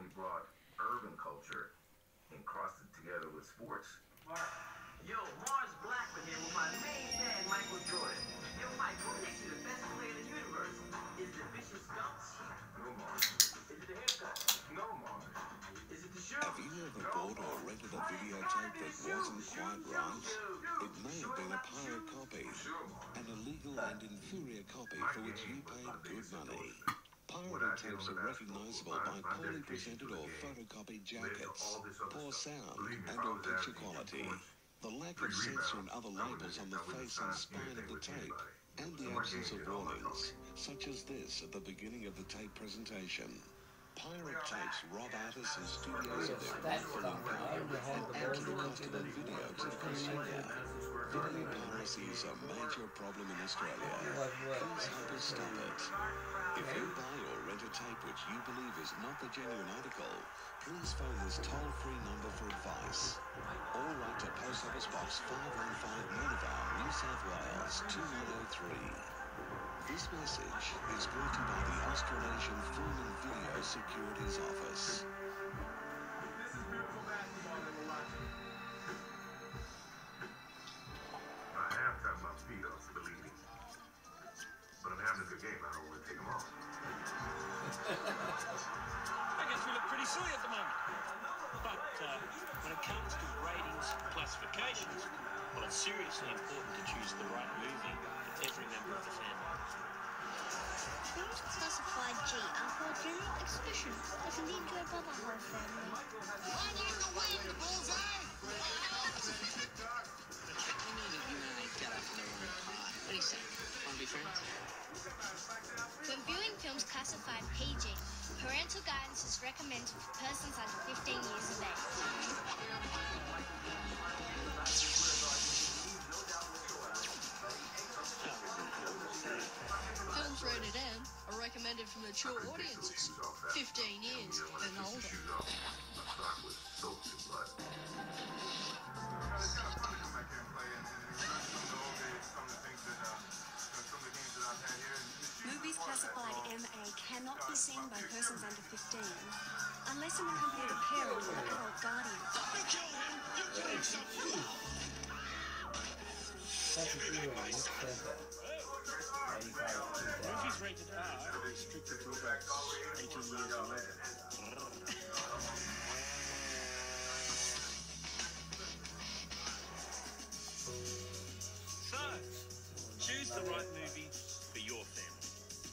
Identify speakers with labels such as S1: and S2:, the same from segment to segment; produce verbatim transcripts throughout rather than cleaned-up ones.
S1: brought urban culture and crossed it together with sports.
S2: Yo, Mars Blackman here with my main man, Michael Jordan. Yo, Mike, who makes you the best player in the universe? Is it vicious stumps?
S1: No, Mars.
S2: Is it the haircut?
S1: No, Mars.
S2: Is it the shoes?
S3: Have you ever bought or rented a videotape that wasn't quite right? It may have been a pirate copy, an illegal and inferior copy for which you paid good money. Pirated tapes are recognizable by poorly presented or photocopied jackets, poor sound and or picture quality, the lack of censor and other labels on the face and spine of the tape, and the absence of warnings, such as this at the beginning of the tape presentation. Pirate tapes rob artists and studios of their rightful value and to the cost of a video to the consumer. Video piracy is a major problem in Australia. Please help us stop it. If you buy or rent a tape which you believe is not the genuine article, please phone this toll-free number for advice. Or write to Post Office Box five one five Monavale, New South Wales two one oh three. This message is brought to you by the Australasian Film and Video Securities Office.
S1: This is beautiful basketball that we're watching. I have to have my feet up, believe me. But I'm having a good game. I don't want to take them off.
S4: I guess we look pretty silly at the moment. But uh, when it comes to ratings classifications, well, it's seriously important to choose the right movie for every member of the family.
S5: Films classified G are for general exhibition that can be enjoyed by the whole family.
S6: Flag in the wind, bullseye! We knew that you and I got up in the wrong pot. What do you say? Want to be friends?
S5: When viewing films classified P G, parental guidance is recommended for persons under fifteen years of age.
S7: Films rated M are recommended for mature audiences, fifteen years and older.
S8: Movies classified M A cannot be seen by persons under fifteen unless in the company of a parent or adult guardian.
S6: You kill him, you kill yourself.
S4: Movies rated R are restricted to adults eighteen years or older. So, choose the right movie for your family.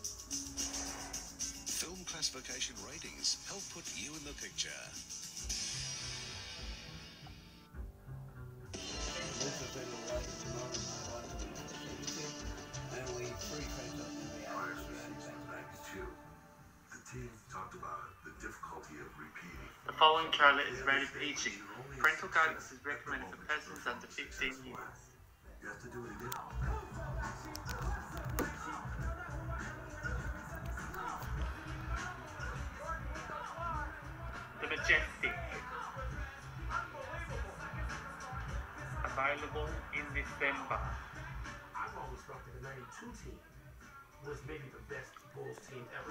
S3: Film classification ratings help put you in the picture.
S1: The team talked about the difficulty of repeating.
S9: The following trailer is rated P G. Parental guidance is recommended for persons under fifteen years.
S1: You have to do it again.
S9: The Majestic. Available in December.
S2: I've always thought that the ninety-two team was maybe the best Bulls team ever.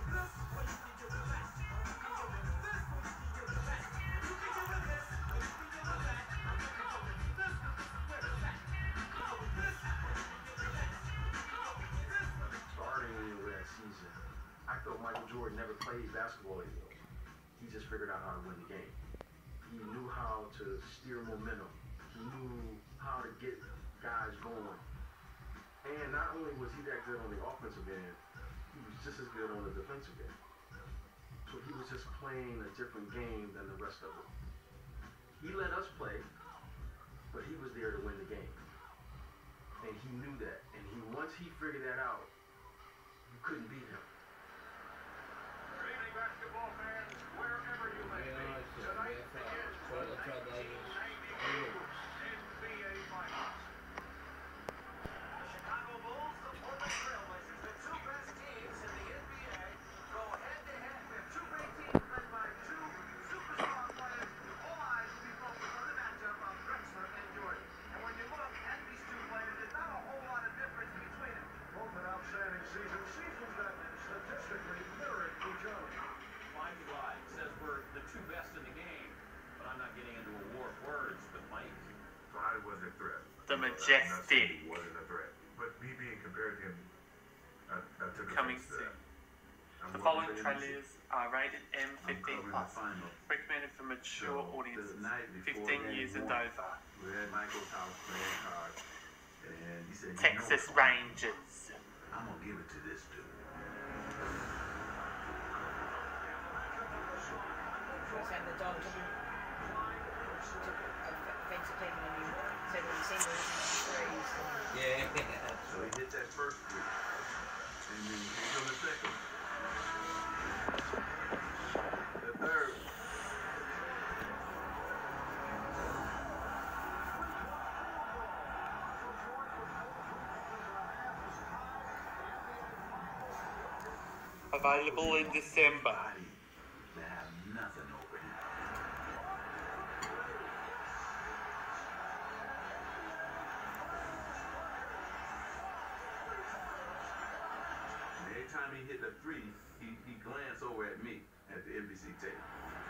S2: Starting last season, I thought Michael Jordan never played basketball anymore. He just figured out how to win the game. He knew how to steer momentum. He knew how to get guys going. And not only was he that good on the offensive end, he was just as good on the defensive end. So he was just playing a different game than the rest of them. He let us play, but he was there to win the game. And he knew that. And he once he figured that out, you couldn't beat him. Good evening, basketball fans, wherever you may be. Tonight begins the nineteen ninety-two N B A Finals. Chicago Bulls, the Portland Trailblazers, the two best teams in the N B A, go head-to-head with two great teams led by two superstar players. All eyes will be focused on the matchup of Drexler and Jordan. And when you look at these two players, there's not a whole lot of difference between them. Both an outstanding season, seasons that statistically mirrored each other. Find
S9: The Majestic.
S1: He wasn't a threat. But me being compared to him, I, I took
S9: Coming
S1: offense to
S9: soon.
S1: that.
S9: The following trailers are rated M fifteen plus, recommended for mature audiences, fifteen years and over.
S2: We had Michael's house playing cards, and he said,
S9: Texas
S2: you know,
S9: Rangers.
S2: I'm gonna give it to this dude.
S10: And the dog took took offense at people and you said when you seen the threes.
S11: Yeah.
S2: So he hit that first three. And then he hit on the second. The third.
S9: Available in December.
S2: They have nothing over here. And every time he hit a three, he, he glanced over at me at the N B C tape.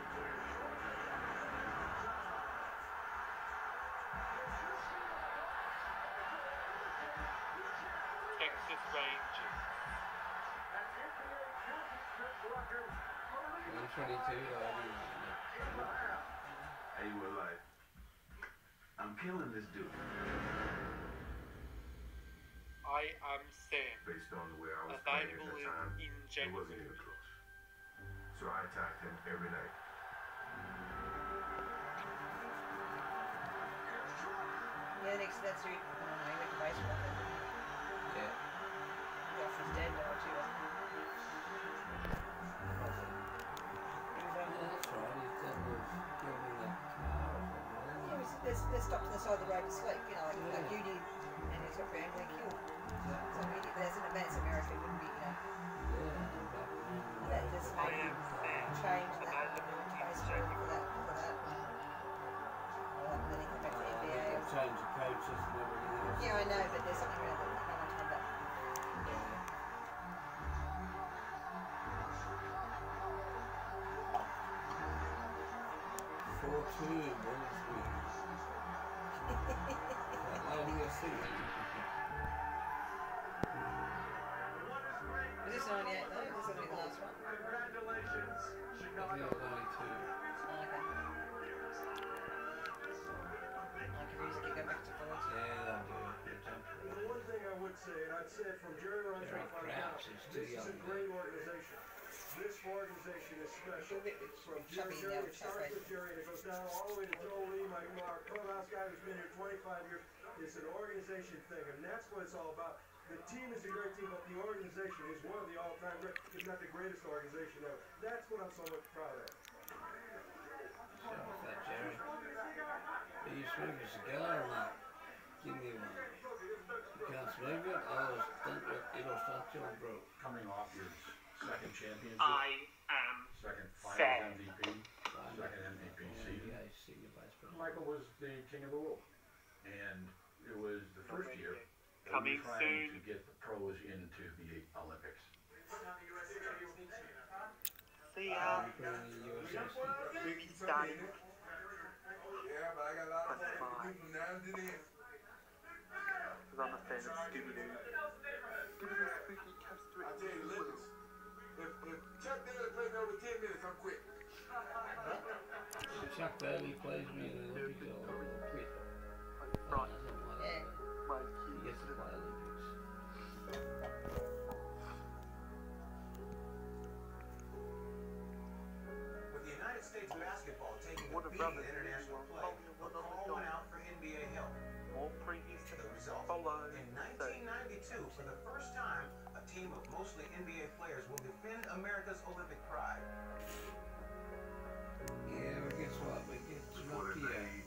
S9: Texas Rangers.
S11: one twenty-two,
S2: Hey, you were like, I'm killing this dude.
S9: I am Sam.
S1: Based on the way I was playing at
S9: Available
S1: that time,
S9: in
S1: it
S9: January.
S1: wasn't even close. So I attacked him every night.
S10: Yeah, next that's who. I don't know. He went to baseball.
S11: Yeah.
S10: He off his dad now too. Wasn't he? He was um,
S11: Yeah, that's right. He's done with giving that car or something.
S10: he was they they stopped to the side of the road to sleep. You know, like,
S11: Yeah.
S10: like you did, and he's got randomly killed. So he did, but that's in advance America. It wouldn't be, you know,
S11: Yeah, I'm back in
S10: that just
S9: I
S10: made
S9: am
S10: him
S9: Sam.
S10: change that
S9: Available in
S10: baseball
S9: January.
S10: for that for that. Well, and then he came back to the N B A.
S11: They've changed the coaches and everything else.
S10: Yeah, I know, but there's something around that. No one turned up.
S11: Four two, Wolseley. That loading a seat.
S10: Was this ninety-eight though? This will be the last one.
S1: Congratulations,
S11: I think it was ninety-two.
S10: Oh, okay. I can use it to go back to college.
S11: Yeah, they'll do it. They jump
S12: The
S11: around.
S12: one thing I would say, and I'd say it from Jerry
S11: Jerry
S12: Reinsdorf on down,
S11: Krause is too
S12: this is a
S11: young.
S12: great organization. This organization is special. From Jerry,
S10: Chubby
S12: Jerry,
S10: now,
S12: it starts with Jerry and it goes down all the way to Joe Lee, my, our clubhouse guy who's been here twenty-five years. It's an organization thing, and that's what it's all about. The team is a great team, but the organization is one of the all-time great, if not the greatest organization ever. That's what I'm so much proud of.
S11: Show off that, Jerry. Are you smoking a cigar or not? Give me one. You can't smoke it? Oh, it'll stunt your, it'll stunt your throat.
S2: Coming off your second championship,
S9: I am
S2: second
S9: Sam.
S2: finals M V P, second M V P season.
S11: Yeah, senior vice president.
S2: Michael was the king of the world. And it was the first year that
S9: Coming
S2: we were trying
S9: soon.
S2: to get the pros into the Olympics.
S9: See ya.
S11: Are you putting in the U S A team?
S9: Movie starting.
S1: Yeah, but I got a lot
S9: of things to do
S1: from now to then.
S9: Because I'm a fan of Scooby-Doo. Scooby-Doo spooky comes to
S1: I'll tell you,
S9: it.
S1: listen, if, if Chuck Daly plays over ten minutes, I'm quit.
S11: If Chuck Daly plays me in the Olympics, I'll quit. Oh,
S9: Right.
S11: that's not my
S10: Yeah.
S9: My
S11: He
S9: kids.
S11: gets to play Olympics.
S13: With the United States basketball taking
S9: What
S13: a
S9: a
S13: beating
S9: brother.
S13: in international play,
S9: What
S13: a
S9: a
S13: call went out for N B A help.
S9: More previews
S13: The
S9: to
S13: result,
S9: follow.
S13: in nineteen ninety-two, for the first time, a team of mostly N B A players will defend America's Olympic pride.
S11: Yeah, but guess what? We get
S1: Before
S11: Nokia.
S1: they